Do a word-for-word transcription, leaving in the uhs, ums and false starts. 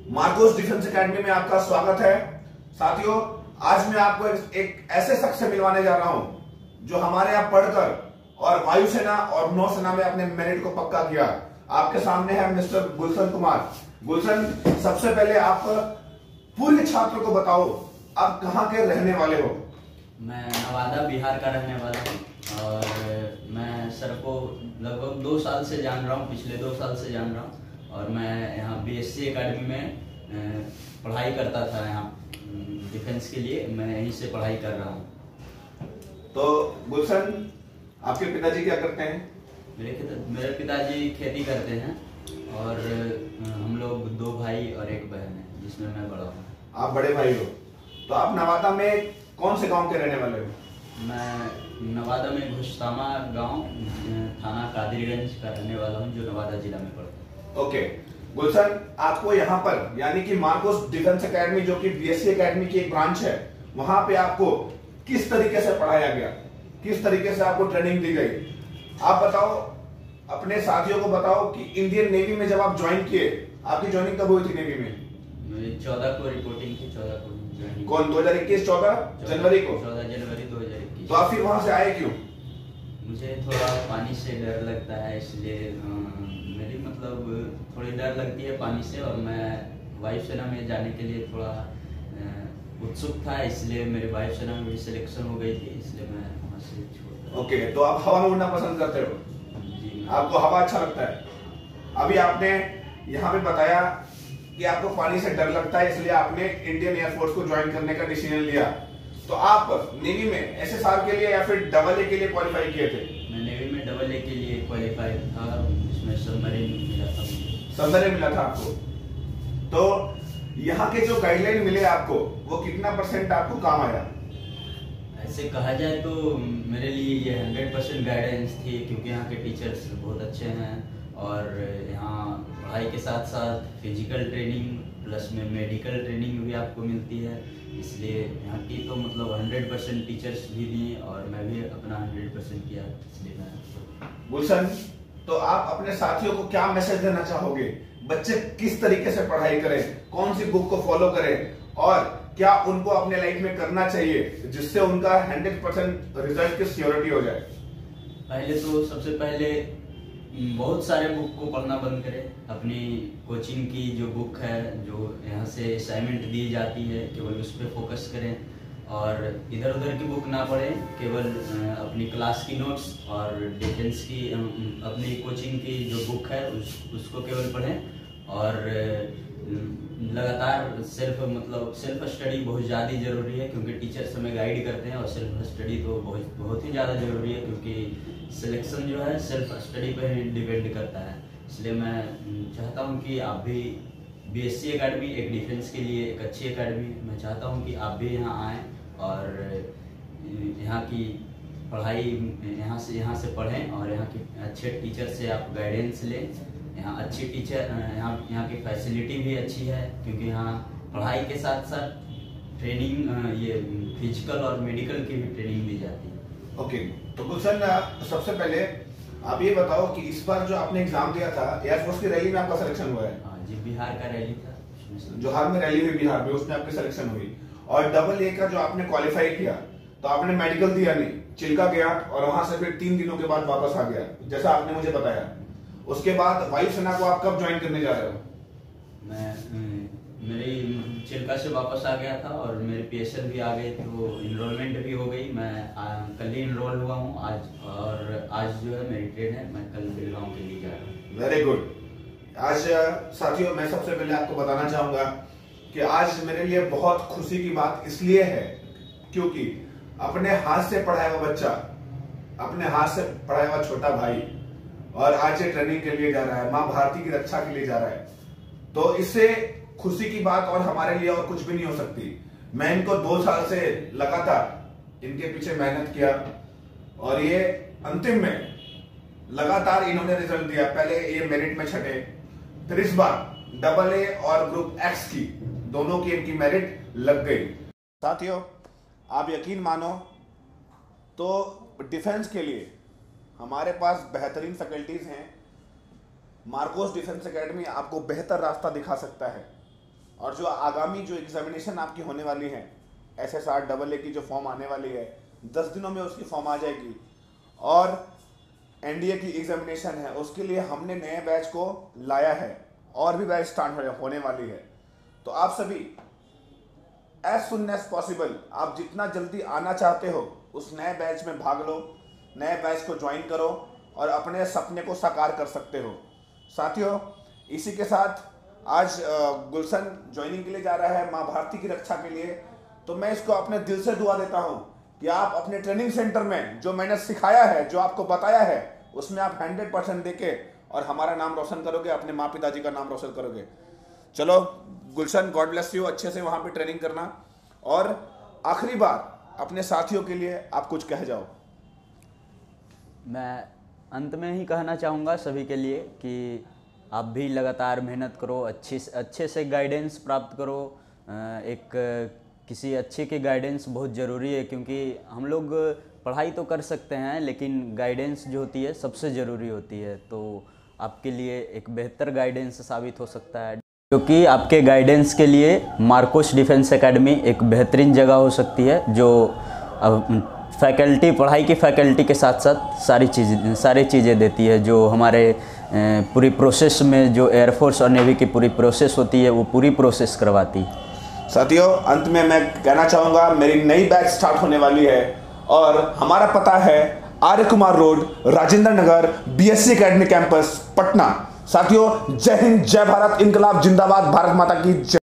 Marcos defence academy में आपका स्वागत है। साथियों, आज मैं आपको एक, एक ऐसे शख्स से मिलवाने जा रहा हूं जो हमारे यहां पढ़कर और वायुसेना और नौसेना में अपने मेरिट को पक्का किया। आपके सामने है मिस्टर गुलशन कुमार। गुलशन, सबसे पहले आप पूरे छात्रों को बताओ, आप कहां के रहने वाले हो? मैं नवादा बिहार का रहने वाला हूँ और मैं सर को लगभग दो साल से जान रहा हूँ, पिछले दो साल से जान रहा हूँ। और मैं यहाँ बीएससी एकेडमी में पढ़ाई करता था, यहाँ डिफेंस के लिए मैं यहीं से पढ़ाई कर रहा हूँ। तो गुलशन, आपके पिताजी क्या करते हैं? मेरे मेरे पिताजी खेती करते हैं और हम लोग दो भाई और एक बहन है, जिसमें मैं बड़ा हूँ। आप बड़े भाई हो। तो आप नवादा में कौन से गांव के रहने वाले हो? मैं नवादा में घुश्तामा गांव, थाना कादिरगंज का रहने वाला हूं, जो नवादा जिला में पड़ता है। ओके गुलशन, आपको यहाँ पर यानी कि मार्कोस डिफेंस एकेडमी, जो कि बीएससी एकेडमी की एक ब्रांच है, वहां पे आपको किस तरीके से पढ़ाया गया, किस तरीके से आपको ट्रेनिंग दी गई? आप बताओ, अपने साथियों को बताओ कि इंडियन नेवी में जब आप ज्वाइन किए, आपकी ज्वाइनिंग कब हुई थी नेवी में? चौदह को रिपोर्टिंग थी। चौदह को ज्वाइनिंग। कौन? दो हजार इक्कीस चौदह जनवरी को? चौदह जनवरी दो हजार इक्कीस। तो आप फिर वहां से आए क्यों? मुझे थोड़ा पानी से डर लगता है, इसलिए मेरी मतलब थोड़ी डर लगती है पानी से, और मैं वायुसेना में जाने के लिए थोड़ा उत्सुक था, इसलिए मेरे वायुसेना में भी सिलेक्शन हो गई थी, इसलिए मैं वहाँ से छोड़। ओके, तो आप हवा में उड़ना पसंद करते हो? जी, आपको हवा अच्छा लगता है। अभी आपने यहाँ पे बताया कि आपको पानी से डर लगता है, इसलिए आपने इंडियन एयरफोर्स को ज्वाइन करने का डिसीजन लिया। तो आप नेवी में एस एस आर के लिए या फिर डबल ए के लिए क्वालिफाई किए थे? मैं नेवी में डबल ए के लिए क्वालिफाई था, इसमें सबमरीन मिला था मुझे। सबमरीन मिला था आपको। तो यहाँ के जो गाइडलाइन मिले आपको, वो कितना परसेंट आपको काम आया? ऐसे कहा जाए तो मेरे लिए ये हंड्रेड परसेंट गाइडेंस थी, क्योंकि यहाँ के टीचर्स बहुत अच्छे हैं और यहाँ पढ़ाई के साथ साथ फिजिकल ट्रेनिंग प्लस में मेडिकल ट्रेनिंग भी आपको मिलती है, इसलिए यहाँ की तो मतलब हंड्रेड परसेंट टीचर्स भी दिए और मैं भी अपना हंड्रेड परसेंट किया, इसलिए मैं। गुलशन, तो आप अपने साथियों को क्या मैसेज देना चाहोगे? बच्चे किस तरीके से पढ़ाई करें, कौन सी बुक को फॉलो करें, और क्या उनको अपने लाइफ में करना चाहिए जिससे उनका हंड्रेड परसेंट रिजल्ट की श्योरिटी हो जाए? पहले तो सबसे पहले बहुत सारे बुक को पढ़ना बंद करें। अपनी कोचिंग की जो बुक है, जो यहाँ से असाइनमेंट दी जाती है, केवल उस पर फोकस करें और इधर उधर की बुक ना पढ़ें। केवल अपनी क्लास की नोट्स और डिफेंस की अपनी कोचिंग की जो बुक है उस उसको केवल पढ़ें और लगातार सेल्फ मतलब सेल्फ स्टडी बहुत ज़्यादा ज़रूरी है, क्योंकि टीचर्स हमें गाइड करते हैं और सेल्फ स्टडी तो बहुत बहुत ही ज़्यादा ज़रूरी है, क्योंकि सिलेक्शन जो है सेल्फ स्टडी पर ही डिपेंड करता है। इसलिए मैं चाहता हूं कि आप भी बीएससी एकेडमी एक डिफेंस के लिए एक अच्छी एकेडमी, मैं चाहता हूं कि आप भी यहाँ आएँ और यहाँ की पढ़ाई यहाँ से यहाँ से पढ़ें और यहाँ के अच्छे टीचर से आप गाइडेंस लें। यहाँ अच्छी टीचर यहाँ यहाँ की फैसिलिटी भी अच्छी है, क्योंकि यहाँ पढ़ाई के साथ साथ ट्रेनिंग ये फिजिकल और मेडिकल की भी ट्रेनिंग दी जाती है। Okay okay. तो गुलशन, सबसे पहले आप ये बताओ कि इस बार जो आपने एग्जाम दिया था एयरफोर्स की रैली में आपका सिलेक्शन हुआ है? हाँ जी, बिहार का रैली था, जो हाल में रैली हुई बिहार में, उसमें आपकी सिलेक्शन हुई। और डबल ए का जो आपने क्वालिफाई किया, तो आपने मेडिकल दिया नहीं, चिल्का गया और वहां से फिर तीन दिनों के बाद वापस आ गया, जैसा आपने मुझे बताया। उसके बाद वायुसेना को आप कब ज्वाइन करने जा रहे हो? मैं मेरी चिल्का से वापस आ गया था और मेरे पीएसएल भी आ गए, तो इनरोलमेंट भी हो गई। मैं कल ही इनरोल हुआ हूँ आज, और आज जो है मेरी ट्रेन है, मैं कल बेलगांव के लिए जा रहा हूँ। Very good. आज साथियों, मैं सबसे पहले आपको बताना चाहूंगा कि आज मेरे लिए बहुत खुशी की बात इसलिए है क्योंकि अपने हाथ से पढ़ाया हुआ बच्चा, अपने हाथ से पढ़ाया हुआ छोटा भाई, और आज ये ट्रेनिंग के लिए जा रहा है, माँ भारती की रक्षा के लिए जा रहा है। तो इससे खुशी की बात और हमारे लिए और कुछ भी नहीं हो सकती। मैं इनको दो साल से लगातार इनके पीछे मेहनत किया और ये अंतिम में लगातार इन्होंने रिजल्ट दिया। पहले ये मेरिट में छठे, फिर इस बार डबल ए और ग्रुप एक्स की दोनों की इनकी मेरिट लग गई। साथियों, आप यकीन मानो तो डिफेंस के लिए हमारे पास बेहतरीन फैकल्टीज हैं। मार्कोस डिफेंस एकेडमी आपको बेहतर रास्ता दिखा सकता है। और जो आगामी जो एग्जामिनेशन आपकी होने वाली है S S R double A की जो फॉर्म आने वाली है, दस दिनों में उसकी फॉर्म आ जाएगी। और एन डी ए की एग्जामिनेशन है, उसके लिए हमने नए बैच को लाया है और भी बैच स्टार्ट होने वाली है। तो आप सभी एज सुन एज पॉसिबल, आप जितना जल्दी आना चाहते हो उस नए बैच में भाग लो, नए बैच को ज्वाइन करो और अपने सपने को साकार कर सकते हो। साथियों, इसी के साथ आज गुलशन ज्वाइनिंग के लिए जा रहा है माँ भारती की रक्षा के लिए, तो मैं इसको अपने दिल से दुआ देता हूँ कि आप अपने ट्रेनिंग सेंटर में जो मैंने सिखाया है, जो आपको बताया है, उसमें आप हंड्रेड परसेंट देके और हमारा नाम रोशन करोगे, अपने माँ पिताजी का नाम रोशन करोगे। चलो गुलशन, गॉड ब्लेस यू, अच्छे से वहाँ पे ट्रेनिंग करना। और आखिरी बार अपने साथियों के लिए आप कुछ कह जाओ। मैं अंत में ही कहना चाहूँगा सभी के लिए कि आप भी लगातार मेहनत करो, अच्छी अच्छे से गाइडेंस प्राप्त करो। एक किसी अच्छे के गाइडेंस बहुत ज़रूरी है, क्योंकि हम लोग पढ़ाई तो कर सकते हैं लेकिन गाइडेंस जो होती है सबसे ज़रूरी होती है। तो आपके लिए एक बेहतर गाइडेंस साबित हो सकता है, क्योंकि आपके गाइडेंस के लिए मार्कोस डिफेंस एकेडमी एक बेहतरीन जगह हो सकती है, जो फैकल्टी, पढ़ाई की फैकल्टी के साथ साथ सारी चीज़ सारी चीज़ें देती है, जो हमारे पूरी प्रोसेस में जो एयरफोर्स और नेवी की पूरी प्रोसेस होती है वो पूरी प्रोसेस करवाती है। साथियों, अंत में मैं कहना चाहूँगा, मेरी नई बैच स्टार्ट होने वाली है और हमारा पता है Arya Kumar road, Rajendra Nagar, B S C academy campus, Patna. साथियों, जय हिंद, जय भारत, इनकलाब जिंदाबाद, भारत माता की जय।